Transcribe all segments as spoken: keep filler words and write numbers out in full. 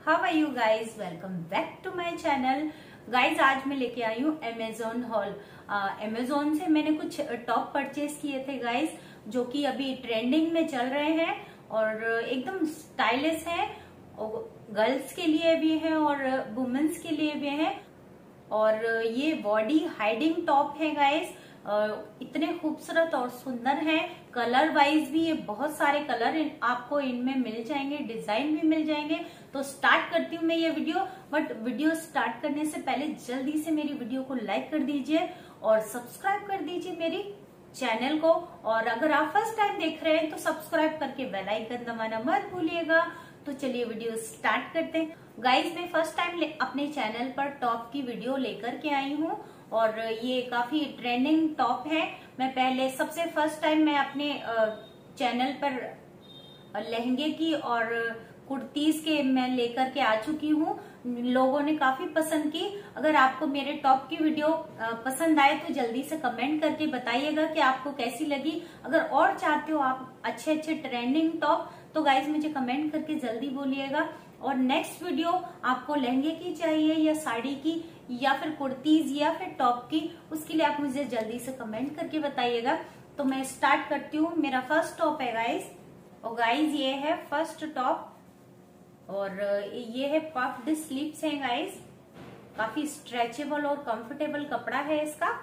How are you guys, welcome back to my channel. Guys आज मैं लेके आई हूँ अमेजोन हॉल। अमेजोन से मैंने कुछ टॉप परचेज किए थे गाइज, जो कि अभी ट्रेंडिंग में चल रहे हैं और एकदम स्टाइलिश है। गर्ल्स के लिए भी है और वुमेन्स के लिए भी है। और ये बॉडी हाइडिंग टॉप है गाइज, इतने खूबसूरत और सुंदर है। कलर वाइज भी ये बहुत सारे कलर इन, आपको इनमें मिल जाएंगे, डिजाइन भी मिल जाएंगे। तो स्टार्ट करती हूँ मैं ये वीडियो, बट वीडियो स्टार्ट करने से पहले जल्दी से मेरी वीडियो को लाइक कर दीजिए और सब्सक्राइब कर दीजिए मेरी चैनल को। और अगर आप फर्स्ट टाइम देख रहे हैं तो सब्सक्राइब करके बेल आइकन दबाना मत भूलिएगा। तो चलिए वीडियो स्टार्ट करते हैं। गाइज मैं फर्स्ट टाइम अपने चैनल पर टॉप की वीडियो लेकर के आई हूँ और ये काफी ट्रेंडिंग टॉप है। मैं पहले सबसे फर्स्ट टाइम मैं अपने चैनल पर लहंगे की और कुर्तीज के मैं लेकर के आ चुकी हूँ। लोगों ने काफी पसंद की। अगर आपको मेरे टॉप की वीडियो पसंद आए तो जल्दी से कमेंट करके बताइएगा कि आपको कैसी लगी। अगर और चाहते हो आप अच्छे अच्छे ट्रेंडिंग टॉप तो गाइज मुझे कमेंट करके जल्दी बोलिएगा। और नेक्स्ट वीडियो आपको लहंगे की चाहिए या साड़ी की या फिर कुर्तीज या फिर टॉप की, उसके लिए आप मुझे जल्दी से कमेंट करके बताइएगा। तो मैं स्टार्ट करती हूँ। मेरा फर्स्ट टॉप है गाइज, और गाइज ये है फर्स्ट टॉप और ये है पफ्ड स्लीव्स है गाइज। काफी स्ट्रेचेबल और कंफर्टेबल कपड़ा है इसका।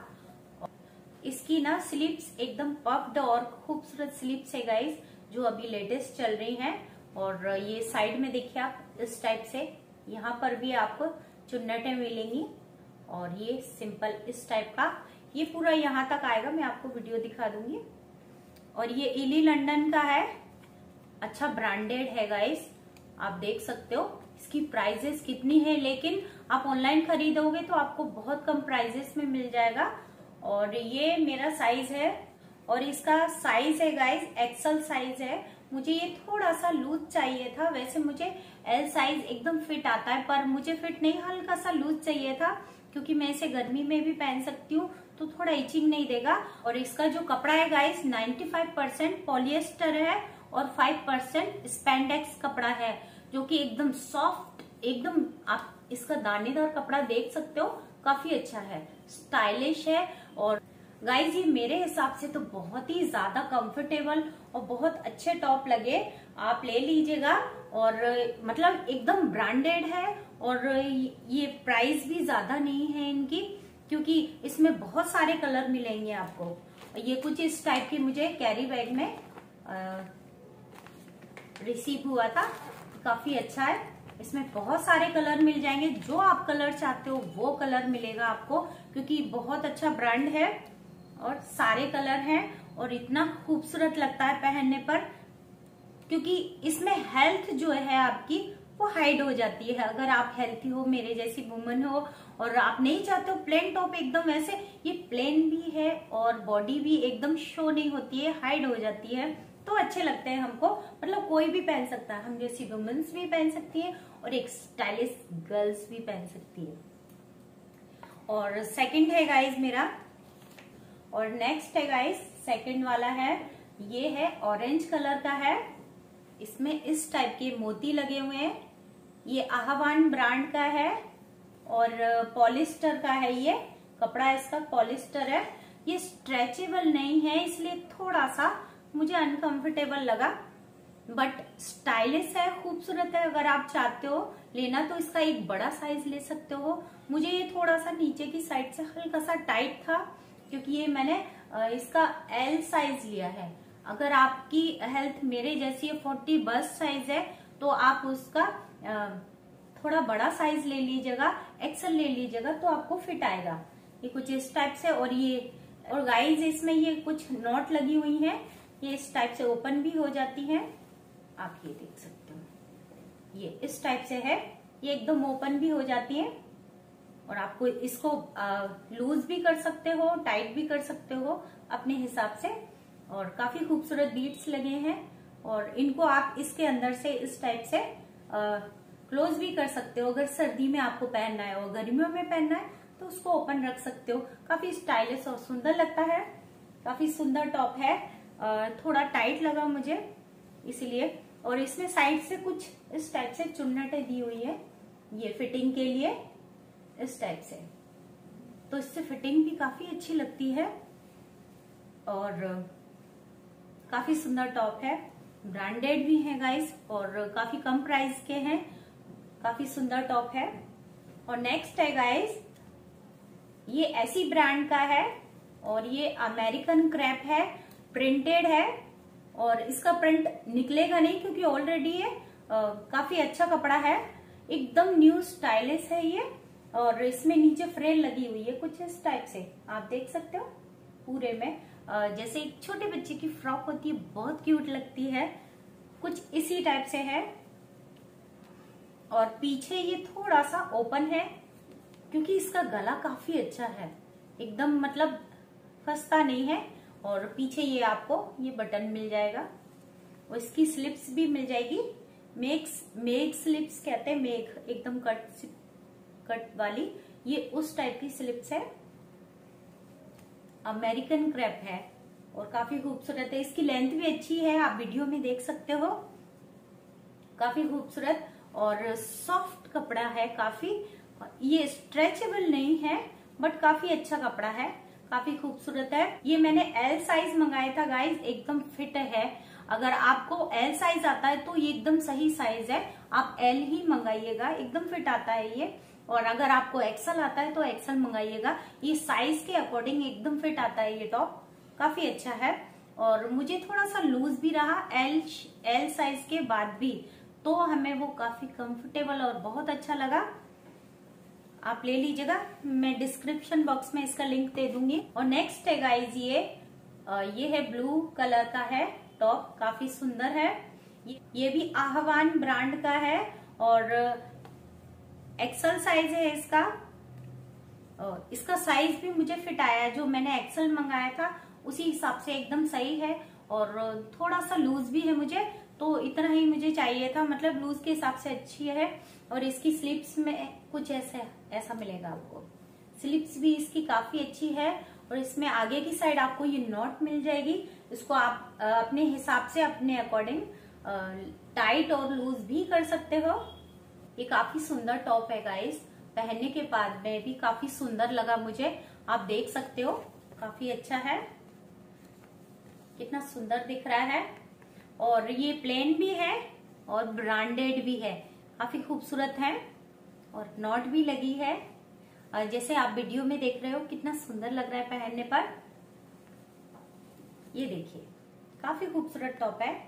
इसकी ना स्लीव्स एकदम पफ्ड और खूबसूरत स्लीव्स है गाइज, जो अभी लेटेस्ट चल रही हैं। और ये साइड में देखिए आप इस टाइप से, यहाँ पर भी आपको चुन्नटें मिलेंगी और ये सिंपल इस टाइप का ये पूरा यहाँ तक आएगा। मैं आपको वीडियो दिखा दूंगी। और ये इली लंदन का है, अच्छा ब्रांडेड है गाइस, आप देख सकते हो। इसकी प्राइजेस कितनी है, लेकिन आप ऑनलाइन खरीदोगे तो आपको बहुत कम प्राइजेस में मिल जाएगा। और ये मेरा साइज है और इसका साइज है गाइस एक्सल साइज है। मुझे ये थोड़ा सा लूज चाहिए था, वैसे मुझे एल साइज एकदम फिट आता है, पर मुझे फिट नहीं हल्का सा लूज चाहिए था क्योंकि मैं इसे गर्मी में भी पहन सकती हूँ तो थोड़ा इचिंग नहीं देगा। और इसका जो कपड़ा है गाइस पचानवे परसेंट पॉलिएस्टर है और पाँच परसेंट स्पैंडेक्स कपड़ा है, जो कि एकदम सॉफ्ट, एकदम आप इसका दानेदार कपड़ा देख सकते हो, काफी अच्छा है, स्टाइलिश है। और गाइज ये मेरे हिसाब से तो बहुत ही ज्यादा कंफर्टेबल और बहुत अच्छे टॉप लगे, आप ले लीजिएगा। और मतलब एकदम ब्रांडेड है और ये प्राइस भी ज्यादा नहीं है इनकी, क्योंकि इसमें बहुत सारे कलर मिलेंगे आपको। ये कुछ इस टाइप की मुझे कैरी बैग में रिसीव हुआ था, काफी अच्छा है। इसमें बहुत सारे कलर मिल जाएंगे, जो आप कलर चाहते हो वो कलर मिलेगा आपको, क्योंकि बहुत अच्छा ब्रांड है और सारे कलर हैं। और इतना खूबसूरत लगता है पहनने पर, क्योंकि इसमें हेल्थ जो है आपकी वो हाइड हो जाती है। अगर आप हेल्थी हो, मेरे जैसी वुमन हो और आप नहीं चाहते हो प्लेन टॉप एकदम वैसे, ये प्लेन भी है और बॉडी भी एकदम शो नहीं होती है, हाइड हो जाती है, तो अच्छे लगते हैं हमको। मतलब कोई भी पहन सकता है, हम जैसी वुमेन्स भी पहन सकती है और एक स्टाइलिश गर्ल्स भी पहन सकती है। और सेकंड है गाइज मेरा, और नेक्स्ट है गाइस सेकंड वाला है, ये है ऑरेंज कलर का है। इसमें इस टाइप के मोती लगे हुए हैं। ये आह्वान ब्रांड का है और पॉलिस्टर का है, ये कपड़ा इसका पॉलिस्टर है। ये स्ट्रेचेबल नहीं है, इसलिए थोड़ा सा मुझे अनकंफर्टेबल लगा, बट स्टाइलिश है, खूबसूरत है। अगर आप चाहते हो लेना तो इसका एक बड़ा साइज ले सकते हो। मुझे ये थोड़ा सा नीचे की साइड से हल्का सा टाइट था, क्योंकि ये मैंने इसका एल साइज लिया है। अगर आपकी हेल्थ मेरे जैसी चालीस बस साइज है तो आप उसका थोड़ा बड़ा साइज ले लीजिएगा, एक्सेल ले लीजिएगा, तो आपको फिट आएगा। ये कुछ इस टाइप से। और ये और गाइज इसमें ये कुछ नॉट लगी हुई हैं, ये इस टाइप से ओपन भी हो जाती हैं, आप ये देख सकते हो। ये इस टाइप से है, ये एकदम ओपन भी हो जाती है और आपको इसको लूज भी कर सकते हो, टाइट भी कर सकते हो अपने हिसाब से। और काफी खूबसूरत बीट्स लगे हैं और इनको आप इसके अंदर से इस टाइप से क्लोज भी कर सकते हो। अगर सर्दी में आपको पहनना है और गर्मियों में पहनना है तो उसको ओपन रख सकते हो। काफी स्टाइलिश और सुंदर लगता है, काफी सुंदर टॉप है। आ, थोड़ा टाइट लगा मुझे इसलिए, और इसमें साइड से कुछ इस टाइप से चुन्नटें दी हुई है, ये फिटिंग के लिए इस टाइप से। तो इससे फिटिंग भी काफी अच्छी लगती है और काफी सुंदर टॉप है, ब्रांडेड भी है गाइस और काफी कम प्राइस के हैं, काफी सुंदर टॉप है। और नेक्स्ट है गाइस, ये ऐसी ब्रांड का है और ये अमेरिकन क्रैप है, प्रिंटेड है और इसका प्रिंट निकलेगा नहीं क्योंकि ऑलरेडी ये आ, काफी अच्छा कपड़ा है, एकदम न्यू स्टाइलिश है ये। और इसमें नीचे फ्रेल लगी हुई है कुछ इस टाइप से, आप देख सकते हो पूरे में आ, जैसे एक छोटे बच्चे की फ्रॉक होती है, बहुत क्यूट लगती है, कुछ इसी टाइप से है। और पीछे ये थोड़ा सा ओपन है क्योंकि इसका गला काफी अच्छा है, एकदम मतलब फंसता नहीं है। और पीछे ये आपको ये बटन मिल जाएगा और इसकी स्लिप्स भी मिल जाएगी, मेक्स मेघ स्लिप्स कहते हैं, मेघ एकदम कट कट वाली, ये उस टाइप की स्लिप्स है, अमेरिकन क्रैप है और काफी खूबसूरत है। इसकी लेंथ भी अच्छी है, आप वीडियो में देख सकते हो, काफी खूबसूरत और सॉफ्ट कपड़ा है काफी। ये स्ट्रेचेबल नहीं है बट काफी अच्छा कपड़ा है, काफी खूबसूरत है। ये मैंने एल साइज मंगाया था गाइज, एकदम फिट है। अगर आपको एल साइज आता है तो ये एकदम सही साइज है, आप एल ही मंगाइएगा, एकदम फिट आता है ये। और अगर आपको एक्सल आता है तो एक्सल मंगाइएगा, ये साइज के अकॉर्डिंग एकदम फिट आता है ये टॉप, काफी अच्छा है। और मुझे थोड़ा सा लूज भी रहा एल एल साइज के बाद भी, तो हमें वो काफी कंफर्टेबल और बहुत अच्छा लगा। आप ले लीजिएगा, मैं डिस्क्रिप्शन बॉक्स में इसका लिंक दे दूंगी। और नेक्स्ट है गाइज, ये ये है ब्लू कलर का है टॉप, काफी सुंदर है। ये, ये भी आहवान ब्रांड का है और एक्सल साइज है इसका। और इसका साइज भी मुझे फिट आया, जो मैंने एक्सल मंगाया था उसी हिसाब से एकदम सही है। और थोड़ा सा लूज भी है मुझे, तो इतना ही मुझे चाहिए था, मतलब लूज के हिसाब से अच्छी है। और इसकी स्लिप्स में कुछ ऐसा ऐसा मिलेगा आपको, स्लिप्स भी इसकी काफी अच्छी है। और इसमें आगे की साइड आपको ये नॉट मिल जाएगी, इसको आप अपने हिसाब से अपने अकॉर्डिंग टाइट और लूज भी कर सकते हो। ये काफी सुंदर टॉप है गाइस, पहनने के बाद में भी काफी सुंदर लगा मुझे, आप देख सकते हो, काफी अच्छा है, कितना सुंदर दिख रहा है। और ये प्लेन भी है और ब्रांडेड भी है, काफी खूबसूरत है और नॉट भी लगी है, जैसे आप वीडियो में देख रहे हो, कितना सुंदर लग रहा है पहनने पर। ये देखिए, काफी खूबसूरत टॉप है।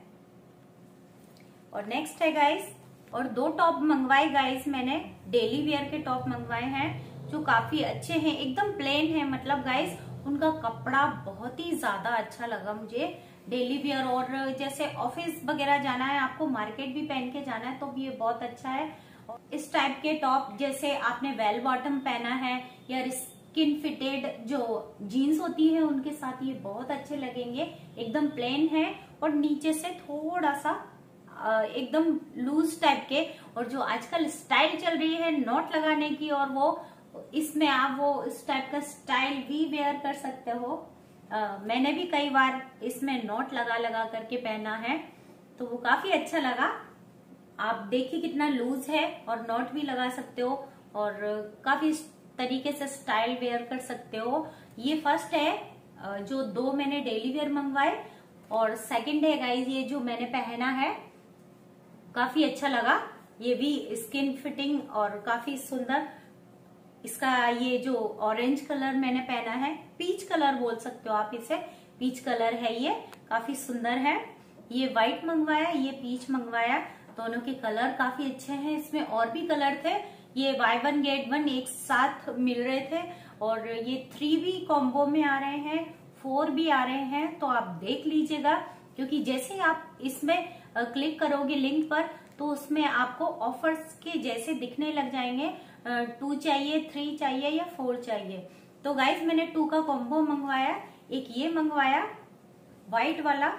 और नेक्स्ट है गाइस, और दो टॉप मंगवाए गाइस मैंने, डेली वेयर के टॉप मंगवाए हैं जो काफी अच्छे हैं, एकदम प्लेन है, मतलब गाइस उनका कपड़ा बहुत ही ज्यादा अच्छा लगा मुझे, डेली वेयर। और जैसे ऑफिस वगैरह जाना है, आपको मार्केट भी पहन के जाना है, तो भी ये बहुत अच्छा है। इस टाइप के टॉप, जैसे आपने वेल बॉटम पहना है या स्किन फिटेड जो जीन्स होती है उनके साथ ये बहुत अच्छे लगेंगे, एकदम प्लेन है और नीचे से थोड़ा सा एकदम लूज टाइप के। और जो आजकल स्टाइल चल रही है नॉट लगाने की, और वो इसमें आप वो इस टाइप का स्टाइल भी वेयर कर सकते हो। आ, मैंने भी कई बार इसमें नॉट लगा लगा करके पहना है, तो वो काफी अच्छा लगा। आप देखिए कितना लूज है और नॉट भी लगा सकते हो और काफी तरीके से स्टाइल वेयर कर सकते हो। ये फर्स्ट है जो दो मैंने डेली वेयर मंगवाए, और सेकंड है गाइज ये जो मैंने पहना है, काफी अच्छा लगा। ये भी स्किन फिटिंग और काफी सुंदर, इसका ये जो ऑरेंज कलर मैंने पहना है, पीच कलर बोल सकते हो आप इसे, पीच कलर है ये, काफी सुंदर है। ये व्हाइट मंगवाया, ये पीच मंगवाया, दोनों के कलर काफी अच्छे हैं। इसमें और भी कलर थे, ये बाय वन गेट वन एक साथ मिल रहे थे, और ये थ्री भी कॉम्बो में आ रहे हैं, फोर भी आ रहे हैं, तो आप देख लीजिएगा, क्योंकि जैसे आप इसमें क्लिक करोगे लिंक पर, तो उसमें आपको ऑफर्स के जैसे दिखने लग जाएंगे, टू चाहिए, थ्री चाहिए या फोर चाहिए। तो गाइज मैंने टू का कॉम्बो मंगवाया, एक ये मंगवाया व्हाइट वाला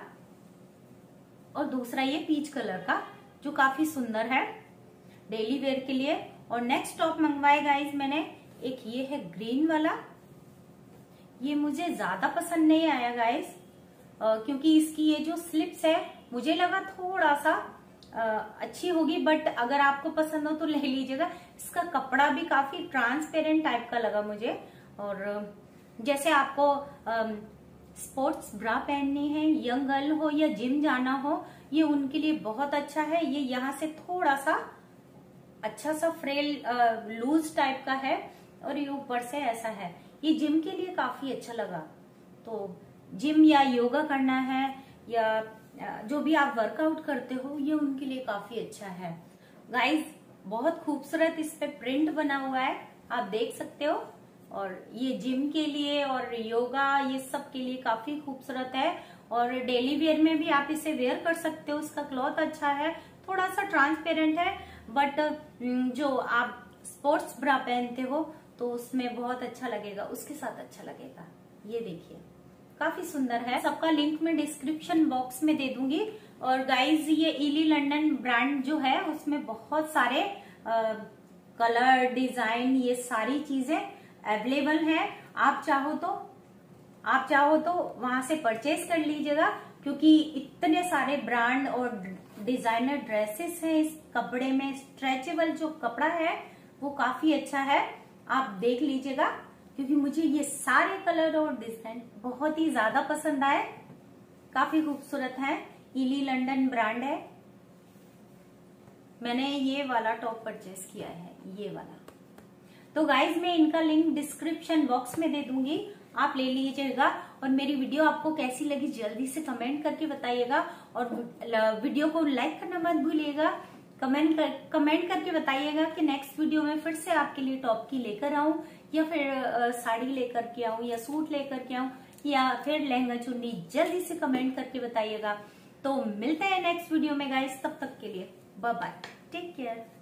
और दूसरा ये पीच कलर का, जो काफी सुंदर है डेली वेयर के लिए। और नेक्स्ट टॉप मंगवाए गाइज मैंने, एक ये है ग्रीन वाला, ये मुझे ज्यादा पसंद नहीं आया गाइज, क्योंकि इसकी ये जो स्लिप्स है मुझे लगा थोड़ा सा अच्छी होगी, बट अगर आपको पसंद हो तो ले लीजिएगा। इसका कपड़ा भी काफी ट्रांसपेरेंट टाइप का लगा मुझे। और जैसे आपको स्पोर्ट्स ब्रा पहननी है, यंग गर्ल हो या जिम जाना हो, ये उनके लिए बहुत अच्छा है। ये यहाँ से थोड़ा सा अच्छा सा फ्रेल लूज टाइप का है और ये ऊपर से ऐसा है। ये जिम के लिए काफी अच्छा लगा। तो जिम या योगा करना है या जो भी आप वर्कआउट करते हो, ये उनके लिए काफी अच्छा है। गाइस बहुत खूबसूरत इस पे प्रिंट बना हुआ है, आप देख सकते हो। और ये जिम के लिए और योगा ये सब के लिए काफी खूबसूरत है। और डेली वेयर में भी आप इसे वेयर कर सकते हो। इसका क्लॉथ अच्छा है, थोड़ा सा ट्रांसपेरेंट है, बट जो आप स्पोर्ट्स ब्रा पहनते हो तो उसमें बहुत अच्छा लगेगा, उसके साथ अच्छा लगेगा। ये देखिए काफी सुंदर है। सबका लिंक मैं डिस्क्रिप्शन बॉक्स में दे दूंगी। और गाइज ये इली लंडन ब्रांड जो है उसमें बहुत सारे आ, कलर डिजाइन ये सारी चीजें अवेलेबल है। आप चाहो तो आप चाहो तो वहां से परचेज कर लीजिएगा, क्योंकि इतने सारे ब्रांड और डिजाइनर ड्रेसेस हैं इस कपड़े में। स्ट्रेचेबल जो कपड़ा है वो काफी अच्छा है, आप देख लीजिएगा। क्योंकि मुझे ये सारे कलर और डिजाइन बहुत ही ज्यादा पसंद आए, काफी खूबसूरत है। इली लंडन ब्रांड है। मैंने ये वाला टॉप परचेज किया है, ये वाला। तो गाइज मैं इनका लिंक डिस्क्रिप्शन बॉक्स में दे दूंगी, आप ले लीजिएगा। और मेरी वीडियो आपको कैसी लगी जल्दी से कमेंट करके बताइएगा। और वीडियो को लाइक करना मत भूलिएगा। कमेंट कर कमेंट करके बताइएगा कि नेक्स्ट वीडियो में फिर से आपके लिए टॉप की लेकर आऊं, या फिर आ, साड़ी लेकर के आऊं, या सूट लेकर के आऊं, या फिर लहंगा चुन्नी। जल्दी से कमेंट करके बताइएगा। तो मिलते हैं नेक्स्ट वीडियो में गाइस, तब तक के लिए बाय बाय, टेक केयर।